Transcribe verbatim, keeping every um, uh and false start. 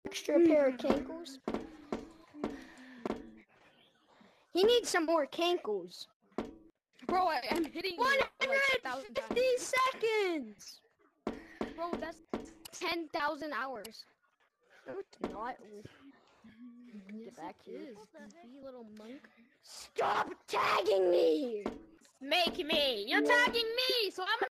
extra pair of cankles. He needs some more cankles. Bro, I, I'm hitting you. one like, hundred fifty seconds! Bro, that's ten thousand hours. No, it's not. Get back here, you little monk. Stop tagging me! Make me! You're tagging me, so I'm